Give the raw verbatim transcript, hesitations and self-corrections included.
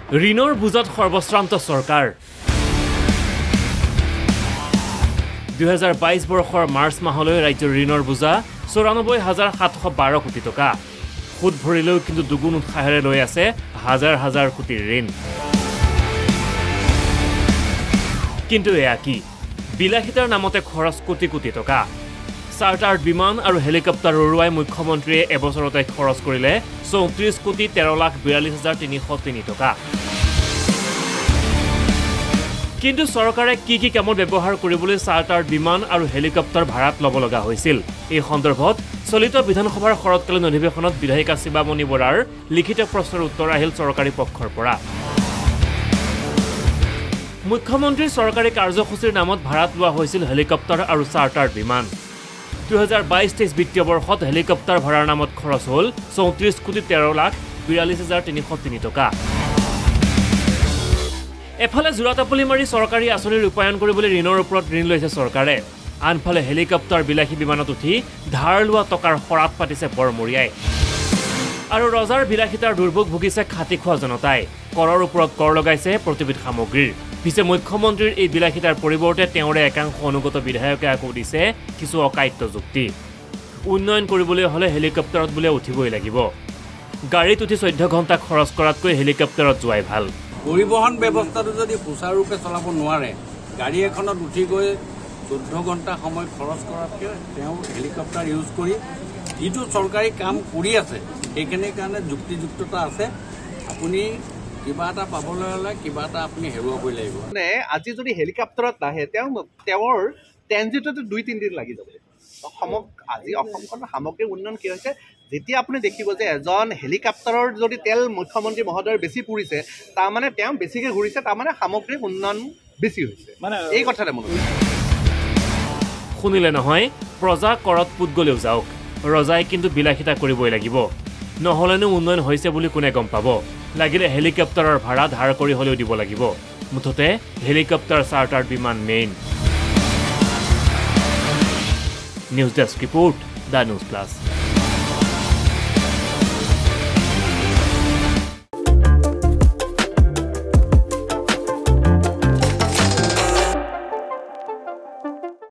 ঋণৰ বুজাত সৰ্বশ্ৰান্ত চৰকাৰ দুই হাজাৰ বাইশ বৰ্ষৰ মাৰ্চ মাহলৈ ৰাজ্যৰ ঋণৰ বুজা চৌৰানব্বৈ হাজাৰ সাতশ বাৰ কোটি টকা সুদ ভৰিলেও কিন্তু দুগুণ উৎসাহেৰে লৈ আছে হাজাৰ হাজাৰ কোটিৰ ঋণ কিন্তু এয়া কি বিলাসিতাৰ নামতে খৰচ কোটি কোটি টকা চাৰ্টাৰ্ড বিমান আৰু হেলিকপ্টাৰ উৰুৱাই মুখ্যমন্ত্ৰীয়ে এবছৰতে খৰচ কৰিলে চৌত্ৰিশ কোটি তেৰ লাখ বিয়াল্লিছ হাজাৰ তিনিশ তিনি টকা কিন্তু চৰকাৰে কি কি কামত ব্যৱহাৰ কৰিবলৈ চাৰ্টাৰ্ড বিমান আৰু হেলিকপ্টাৰ ভাড়াত ল'ব লগা হৈছিল এই সন্দৰ্ভত চলিত বিধানসভাৰ শৰৎকালীন অধিৱেশনত বিধায়িকা শিৱামণি বৰাৰ লিখিত প্ৰশ্নৰ উত্তৰ আহিল চৰকাৰী পক্ষৰ পৰা মুখ্যমন্ত্ৰীৰ চৰকাৰী কাৰ্যসূচীৰ নামত ভাড়াত লোৱা হৈছিল হেলিকপ্টাৰ আৰু চাৰ্টাৰ্ড বিমান দুই হাজাৰ বাইশ তেইছ বিত্তীয় বৰ্ষত হেলিকপ্টাৰ ভাড়াৰ নামত খৰচ হ'ল চৌত্ৰিশ কোটি তেৰ লাখ বিয়াল্লিছ হাজাৰ তিনিশ তিনি টকা এফালে জোৰাতাপলি মাৰি চৰকাৰী আঁচনি ৰূপায়ণ কৰিবলৈ ঋণৰ ওপৰত ঋণ লৈছে চৰকাৰে আনফালে হেলিকপ্টাৰ বিলাসী বিমানত উঠি ধাৰ লোৱা টকাৰ শৰাত পাতিছে বৰমৰিয়াই আৰু ৰজাৰ বিলাসিতাৰ দুৰ্ভোগ ভুগিছে খাটি খোৱা জনতাই কৰৰ ওপৰত কৰ লগাইছে প্ৰতিবিধ সামগ্ৰীৰ পিছে মুখ্যমন্ত্ৰীৰ এই বিলাসিতাৰ পৰিৱৰ্তে তেওঁৰে একাংশ অনুগত বিধায়কে আকৌ দিছে কিছু অকাইত্য যুক্তি উন্নয়ন কৰিবলৈ হলে হেলিকপ্টাৰত বোলে উঠিবই লাগিব গাড়ীত উঠি চৈধ্য ঘণ্টা খৰচ কৰাতকৈ হেলিকপ্টাৰত যোৱাই ভাল পৰিবহন ব্যৱস্থাটো যদি সুচাৰুৰূপে চলাব নোৱাৰে গাড়ী এখনত উঠি গৈ চৈধ্য ঘণ্টা সময় খৰচ কৰাতকৈ তেওঁ হেলিকপ্টাৰ ইউজ কৰি যিটো চৰকাৰী কাম কৰি আছে সেইখিনিৰ কাৰণে যুক্তিযুক্ততা আছে আপুনি কিবা এটা পাবলৈ হ'লে কিবা এটা আপুনি হেৰুৱাবই লাগিব মানে আজি যদি হেলিকপ্টাৰত নাহে তেওঁ তেওঁৰ ট্ৰেঞ্জিটতে দুই তিনিদিন লাগি যাব অসমক আজি অসমখনৰ সামগ্ৰিক উন্নয়ন কি হৈছে যেতিয়া আপুনি দেখিব যে এজন হেলিকপ্টাৰৰ যদি তেল মুখ্যমন্ত্ৰী মহোদয়ৰ বেছি পুৰিছে তাৰমানে তেওঁ বেছিকৈ ঘূৰিছে তাৰমানে সামগ্ৰিক উন্নয়ন বেছি হৈছে মানে এই কথাতে মনত শুনিলে নহয় প্ৰজা কৰত পুত গলেও যাওক ৰজাই কিন্তু বিলাসিতা কৰিবই লাগিব নহলেনো উন্নয়ন হৈছে বুলি কোনে গম পাব লাগিলে হেলিকপ্টাৰৰ ভাড়া ধাৰ কৰি হলেও দিব লাগিব মুঠতে হেলিকপ্টাৰ চাৰ্টাৰ বিমান main news desk report the news plus